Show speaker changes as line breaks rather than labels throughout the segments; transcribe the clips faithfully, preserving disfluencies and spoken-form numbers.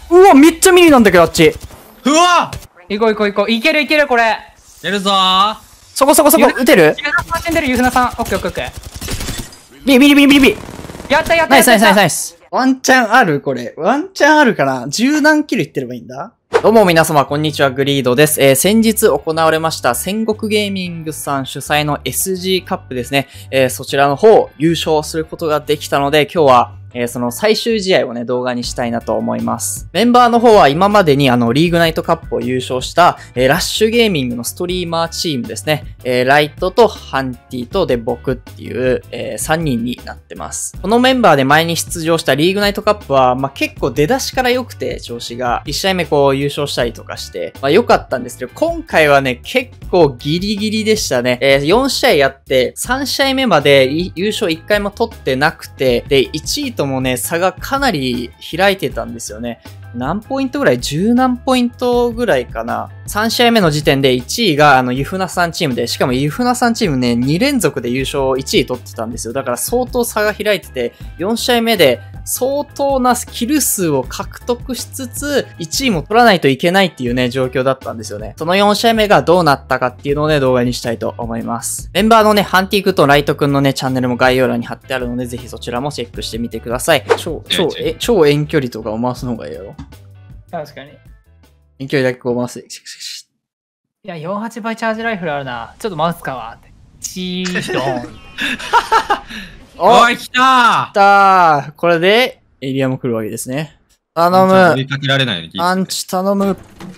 うわ、めっちゃミリなんだけど、あっち。
うわ
行こう行こう行こう。いけるいける、これ。
やるぞー。
そこそこそこ、撃てる？
ユフナさん死んでる、ユフナさん。オッケーオッケーオッケー。
ビリビリビリビリビリ。
やったやった
ナイスナイスナイスナ
イ
イス。ワンチャンあるこれ。ワンチャンあるかな？十何キルいってればいいんだ？どうも皆様、こんにちは、グリードです。えー、先日行われました、戦国ゲーミングさん主催の エスジー カップですね。えー、そちらの方、優勝することができたので、今日は、えー、その最終試合をね、動画にしたいなと思います。メンバーの方は今までにあの、リーグナイトカップを優勝した、えー、ラッシュゲーミングのストリーマーチームですね。えー、ライトとハンティとで僕っていう、えー、さんにんになってます。このメンバーで前に出場したリーグナイトカップは、まあ、結構出だしから良くて、調子が。いち試合目こう優勝したりとかして、まあ、良かったんですけど、今回はね、結構ギリギリでしたね。えー、よん試合やって、さん試合目まで優勝いっかいも取ってなくて、で、いちいともね、差がかなり開いてたんですよね。何ポイントぐらい ?じゅう 何ポイントぐらいかな。さん試合目の時点でいちいがあのユフナさんチームで、しかもユフナさんチームね、に連続で優勝いちい取ってたんですよ。だから相当差が開いてて、よん試合目で相当なキル数を獲得しつつ、いちいも取らないといけないっていうね、状況だったんですよね。そのよん試合目がどうなったかっていうのをね、動画にしたいと思います。メンバーのね、ハンティークとライトくんのね、チャンネルも概要欄に貼ってあるので、ぜひそちらもチェックしてみてください。超、超、え、超遠距離とかを回すのがいいやろ。
確かに。
遠距離だけこう回す。
いや、よんじゅうはちばいチャージライフルあるな。ちょっとマウスかわって。チードーン。
おい、来た
来たー。これで、エリアも来るわけですね。頼
ー。追
む。
いかけられないように聞いて
アンチ頼む。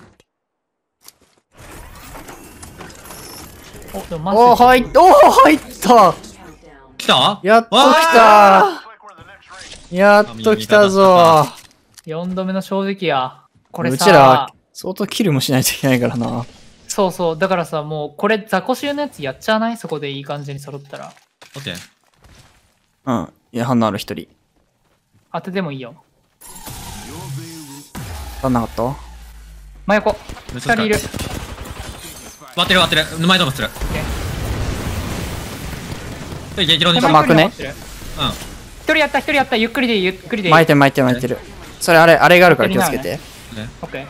お、でもマウス。
おー、入った。おー、入った。
来た
やっと来たー。やっと来たぞー。
よんどめの正直や。これさ、
うちら、相当キルもしないといけないからな。
そうそう。だからさ、もう、これ、ザコシュのやつやっちゃわない？そこでいい感じに揃ったら。
オッケー。
うん。いや、反応ある一人。
当ててもいいよ。
当たんなかった？
真横。二人いる。
割ってる割ってる。前とかする。で、激論に。
ま巻くね。
うん。
一人やった、一人やった。ゆっくりでいい、ゆっくりでいい。
巻いてる巻いてる巻いてる。それあれ、あれがあるから気をつけて。
オッケー。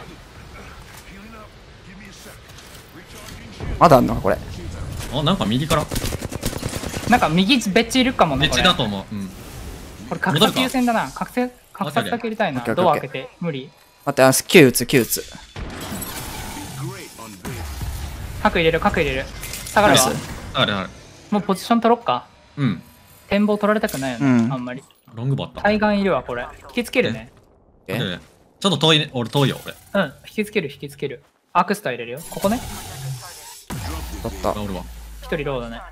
まだあんのかこれ。
あ、なんか右から。
なんか右べっちいるかもね。
別だと思う。うん。
これ格殺優先だな。格殺、格殺だけ入れたいな。ドア開けて。無理。
待って、あの、きゅう打つ、きゅう打つ。
角入れる、角入れる。下がるわ。
あるある。
もうポジション取ろっか。
うん。
展望取られたくないよね。
うん、
あんまり。
ロングバッター。
対岸いるわ、これ。引きつけるね。
ちょっと遠いね。俺遠いよ、
俺。うん、引きつける、引きつける。アークスター入れるよ。ここね。
取った。
俺は。
一人ローだね。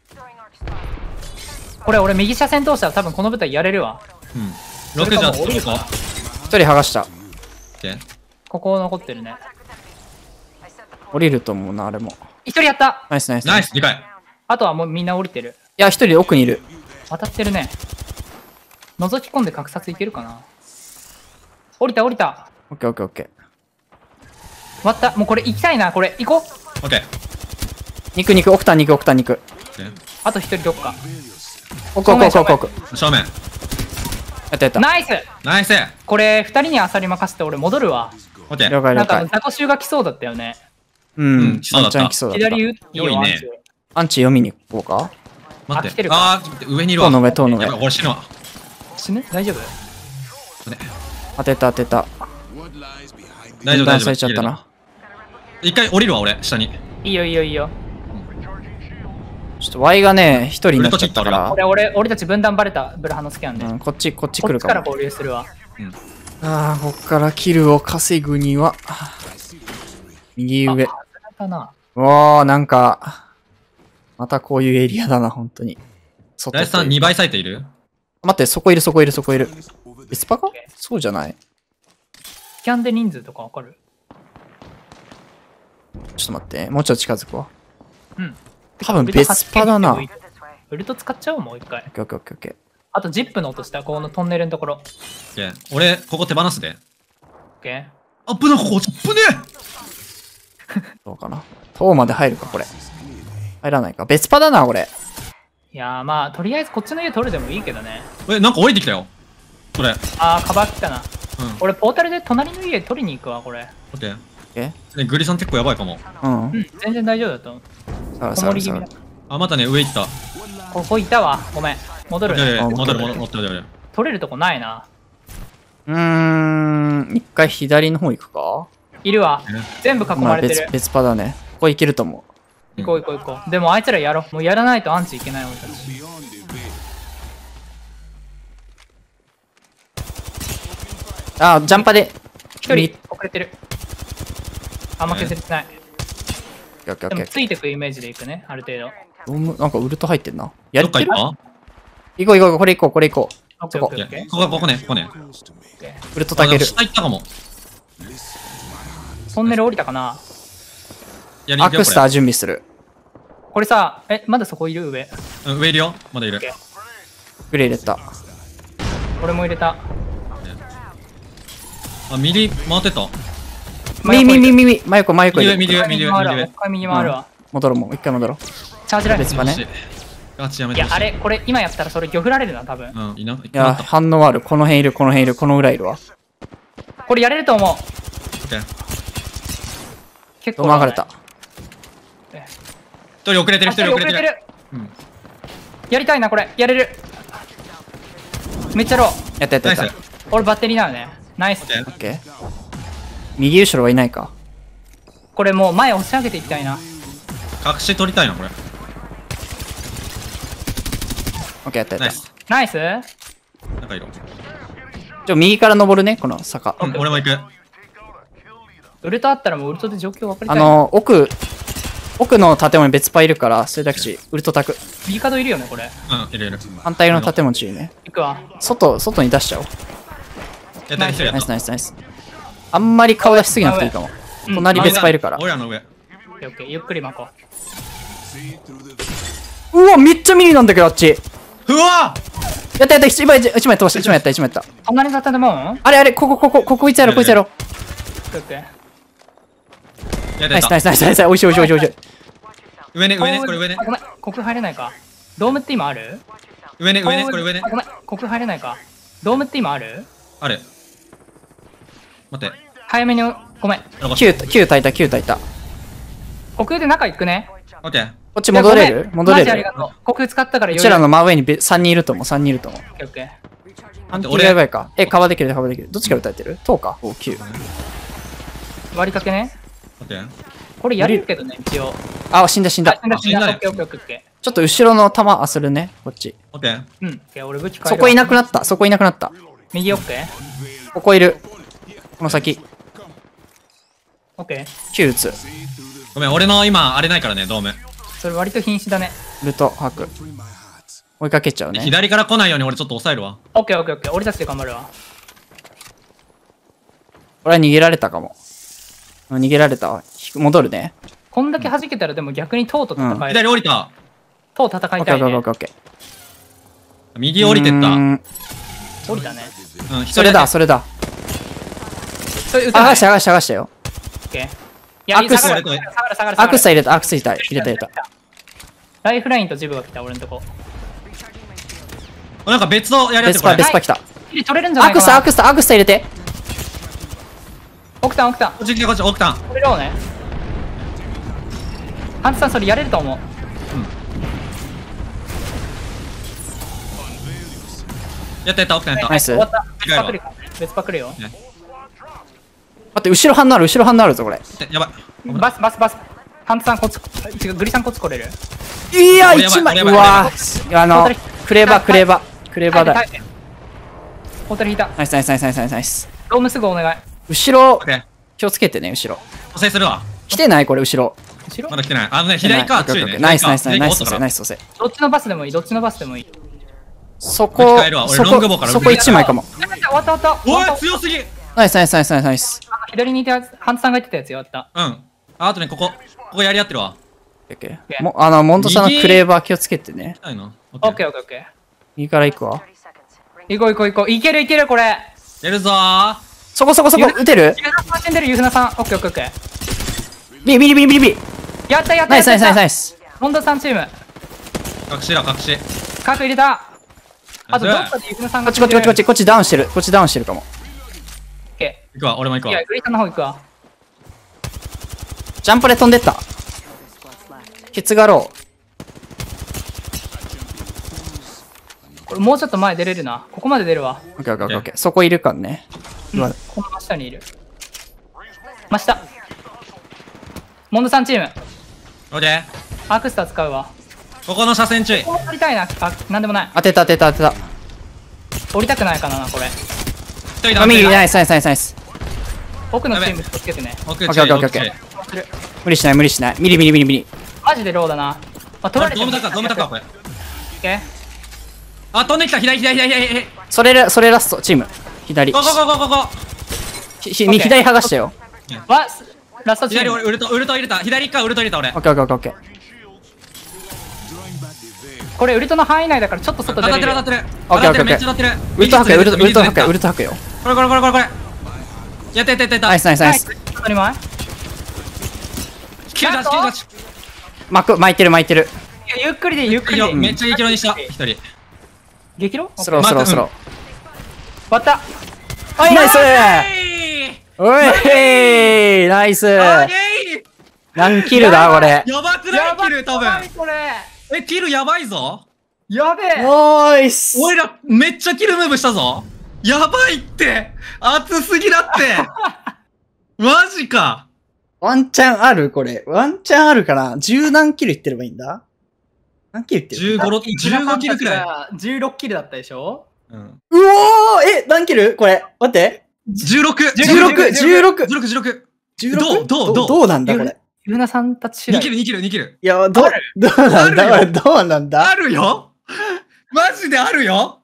これ、俺右車線通したら多分この舞台やれるわ。
うん。ろくじゃあ、
降りるかな。
一人剥がした。
ここ残ってるね。
降りると思うな、あれも。
一人やった。
ナイスナイス。
ナイス、でかい。
あとはもうみんな降りてる。
いや、一人奥にいる。
当たってるね。覗き込んで格殺いけるかな。降りた降りた。
オッケーオッケーオッケー。
割った。もうこれ行きたいな。これ行こう。
オッケー。
肉肉、奥田肉、奥田肉。
あと一人どっか。
奥奥奥奥奥。
正面。
やったやった。
ナイス
ナイス。
これ二人にあさり任せて俺戻るわ。
オッケー。
了解了解。
なんかザコシュが来そうだったよね。
うん、来そうだった。来そうだった。
左打っていいよね。
アンチ読みに行こうか。
待って。あー、上にいるわ。
塔の上、塔の上。
俺死ぬわ。
死ぬ？大丈夫？
当てた当てた。
大丈夫大丈夫。
されちゃったな。
一回降りるわ俺下に。
いいよいいよいいよ。
ちょっと Y がね一人になっちゃったから。
俺俺俺たち分断バレたブルハノスキャンで。
うん、こっちこっち来るかも。
こっちから合流するわ。
ああ、こっからキルを稼ぐには右上。わあ、なんかまたこういうエリアだな本当に。
ライスさんにばいサイトいる？
待って、そこいるそこいるそこいる。エスパか？そうじゃない？
スキャンで人数とかわかる？
ちょっと待って、もうちょっと近づくわ。
うん。
多分ベスパだな。
ウルト使っちゃおうもう一回。
オッケーオッケーオッケーオッケー。
あとジップの音した、このトンネルのところ。
俺、ここ手放すで。
オッケー。
あぶな、ここ、ぶね
どうかな。塔まで入るか、これ。入らないか。ベスパだな、これ。
いやー、まあ、とりあえずこっちの家取るでもいいけどね。
え、なんか降りてきたよ。これ。
あー、カバー来たな。
うん。
俺ポータルで隣の家取りに行くわ、これ。
オッケー。
え
ね、グリさん結構やばいかも。
うん
うん、全然大丈夫だと思う。
さあ
こ
さあさあ
もり気味だ。
あ、またね、上行った。
ここいたわ。ごめん。戻るね。
いやいや、
あ
戻る戻る戻る戻る。
取れるとこないな。
うーん一回左の方行くか。
いるわ。全部囲
まあ
まれてる。
別別パだね。ここ行けると思
行こう行こう行こう。でもあいつらやろう。もうやらないとアンチいけない俺たち。
う。あジャンパで
一人遅れてる。あんま削れてない。
オッケーオッケーオッケー。
でもついてくイメージでいくね、ある程度。
ドームなんかウルト入ってんな。や
どっか
ってる。
行った
行こう行こうこれ行こうこれ行こ
オッケー
そこ
オッケーオッケー。
ここ、ここね、ここね。
う。ウルトたける。
下行ったかも。
トンネル降りたかな。
やりに行くよ
アクスター準備する。
これさ、え、まだそこいる上。
これうん、上いるよ。まだいる。
グレー入れた。
俺も入れた。
あ、右回ってった。
みみみみみ真横真横
右上、
入れ
右上、右上、
右回るわ。
右上
もう一。回右回るわ。
戻ろうもう一回戻ろう。
チャージライフ。
別パね。
ガチやめてほしい。
いや、あれ、これ今やったらそれ魚振られるな、多分。
うん、いな、い
いや
なかった。
反応ある。この辺いるこの辺いるこの裏いるわ。
これやれると思う。
オッケー。
結構。
ドーム上がれた。
一人遅れてる、一人遅れてる。うん。
やりたいな、これ。やれる。めっちゃロー。
やったやった
ナイス。
やった。
俺バッテリーなのね。ナイス
オッ。ケー
オッケー。右後ろはいないか。
これもう前押し上げていきたいな。
隠し取りたいな、これ。
オッケーやったやった。
ナイス。
ナイス。
なんかいる。
ちょ右から登るねこの坂。
うん、俺も行く。
ウルトあったらもうウルトで状況分かりたい。
あの奥奥の建物に別パイるからそれだけしウルトタク。
右角いるよね、これ。
うん、いるいる。
反対の建物注意ね。
行くわ。
外外に出しちゃおう。
やった、一人や
ナイス
った。
ナイスナイス。あんまり顔出しすぎなくていいかも。
うん
隣別パイるから。
俺らの上。
オッケーオッケー、ゆっくり巻こ
うわめっちゃミリなんだけどあっち。
うわ
やったやった一枚一枚飛ばした一枚やった一枚やった。
う。隣の建物。
あれあれここここここいつやろこいつやろ。
オッケーオッケー。
やった
ナイスナ
やった。
イスナイスナイスおいしいおいしいおいしいおいしい。
上ね、上ね、これ上ね
あ。ごめん、ここ入れないか。ドームって今ある？
上ね、上ね、これ上ね
あ。ごめん、ここ入れないか。ドームって今ある？
ある。待って。
早めに、ごめん。
きゅうきゅう炊いたきゅう炊いた。
国空で中行くね。
オッケー。
こっち戻れる
いやごめん
戻れる
マジありがとう。国空使ったから
うちらの真上にさんにんいると思うさんにんいると思う。
オッケーオッケ
アンティがやばいか。え、カバーできる、カバーできる。どっちから撃たれてる？とうか。お、きゅう。
ー。割りかけね。
オッケー。
これやれるけどね、一応。
あ、死んだ死んだ
あ。死んだ死んだ。
あ死んだね
オッケーオッケーオッケーオッケ
ちょっと後ろの弾あするね。こっち。
オッケー。
ー。うん。オッケー、俺武器変えるわ
そこいなくなった。そこいなくなった。
右オッケー。
ここいる。この先。
オッケー。
きゅう撃つ。
ごめん、俺の今、あれないからね、ドーム。
それ割と瀕死だね。
ルト、吐く。追いかけちゃうね。
左から来ないように俺ちょっと抑えるわ。
オッケーオッケーオッケー。俺たちで頑張るわ。
俺は逃げられたかも。うん逃げられたわ。ひ戻るね。
こんだけ弾けたらでも逆に塔と戦える。
左降りた。
塔戦
オッケー
いたいね
オッケーオッケ。ーオッケー。
右降りてった。うん、
うーん
降りたね。
一人
それだ、それだ。
それ撃てない
あがした、あがした、あがしたよ。
オッケー。いや、
アクス
下がる下がる下がる下がる。
アクスタ入れた、アクス入れた、入れた入れた。
ライフラインとジブが来た、俺のとこ。
なんか別のやりやってるこれ
ベスパ、ベスパ来た。
キリ取れるんじゃないかな。
アクスタ、アクスタ、アクスタ入れて。
オクタン、オクタン。
こっち来てこっち、オクタン。
これろうね。ハンツさん、それやれると思う。
やったやった、オクタンやった。
ナイス。待
終わった。別パクるよ。別パクるよ。
って、後ろ反応ある、後ろ反応あるぞ、これ。
やばい。
バス、バス、バス。ハンツさん、こっち、違う、グリさんこっち来れる。
いや、
俺やばい
一枚。
俺やばいう
わーあの、クレーバー、クレーバー。クレーバーだ。
耐えて耐えてホテル引いた。
ナイスナイスナイスナイスナイスナイス。
ドームすぐお願い。
後ろ
オッ、ケー。
気をつけてね、後ろ。
補正するわ。
来てないこれ、後ろ。
後ろ
まだ来てない。あのね、左か、
オッケー
注意ね。
オッケーナイスナイスナイスナイス
左か
ナイスナイス。
どっちのバスでもいい、どっちのバスでもいい。
そこ
使えるわ、俺
そ
ロングボウから
こ、そこ一枚かも。
終わった終わった終
おい
わった。
強すぎ。
ナイスナイスナイスナイスナイス。
あの左にいたやつ、ハンツさんが言ってたやつやった。
うん。ああとね、ここ。ここやり合ってるわ。
オッケーもあの、モントさんのクレーバー気をつけてね。
ないのオ
オッケーオッケーオッケ
右から行くわ。
ー。行こう行こう行こう。いけるいけるこれ。
やるぞー。
そこそこそこ、撃てる
ユーナさん死んでるユーナさん。オッケーオッケーオッケー。
ビリビリビリビリビリ
やったやったやった。
ナイスナイスナイスナイス。
モンドさんチーム。
隠しだ、隠し。
核入れた。あとど
ナイス
っかでユーナさん
こ
が
っちこっちこっちこっち、こっちダウンしてる。こっちダウンしてるかも。
行くわ、俺も行くわ
いや、。グリーさんの方行くわ。
ジャンプで飛んでった。ケツがろう。
これもうちょっと前出れるな。ここまで出るわ。
オッケーオッケーオッケー。そこいるかんね。
うん、
うわ
この真下にいる。真下。モンドさんチーム。
オッケー。
アークスター使うわ。
ここの車線注意。
ここ取りたいな。あ、なんでもない。
当てた当てた当てた。
降りたくないかな、これ。
一人だ。
あ、右、ナイスナイスナイスナイス。
奥のチーム気をつけてね。
奥
オッケーオッケーオッケー
奥注意
無理しない無理しない。ミリミリミリミリ。
マジでローだな。あ、取られて
ドーム高ドーム高これ。
オッケー。
あ、飛んできた。左左左左左。
それら、それラスト、チーム。左。
ここここここ。
ひひ左剥がしたよ。
わ、ラストチーム。
左俺ウルトウルト入れた。左かウルト入れた俺。
オッケーオッケーオッケー。
これウルトの範囲内だからちょっと外
当
出れるよ。
たってる当たってる。
オッケーオッケーオッケー
めっちゃ当たってる。
ウルト吐くよ、ウルト、ウルト吐くよ、ウ
こ
ルト吐くよ。
れこれこれこれこれ。やったやったやったやった。
ナイスナイスナイス。
当たり前。
きゅうじゅうはち、きゅうじゅうはち。
巻く、巻いてる巻いてる。
いやゆっくりでいいゆっくりでいい。
めっちゃいいキロにした。一人。
激ロ
スロースロースロ
終わった。
ー。ナイス
え
おいナイス
ー
何キルだこれ。
やばくない
やば
キル多分。
やばいこれ。
え、キルやばいぞ。
やべえ。
ナイス
俺らめっちゃキルムーブしたぞ。やばいって。熱すぎだって。マジか。
ワンチャンあるこれ。ワンチャンあるかな十何キルいってればいいんだ何キルいってる
じゅうご、ろじゅうごキルくらい。
い。じゅうろくキルだったでしょ。
うん。
うおーえ何キルこれ待って。
じゅうろく。
じゅうろく、じゅうろく。
じゅうろく、じゅうろく。
じゅうろく
どうどうどう
どうなんだこれ。
ゆうなさんたち次
に
第。
キル、にキル、にキル。
いや、ど、どうなんだ
あるよ
これどうなんだ
あるよマジであるよ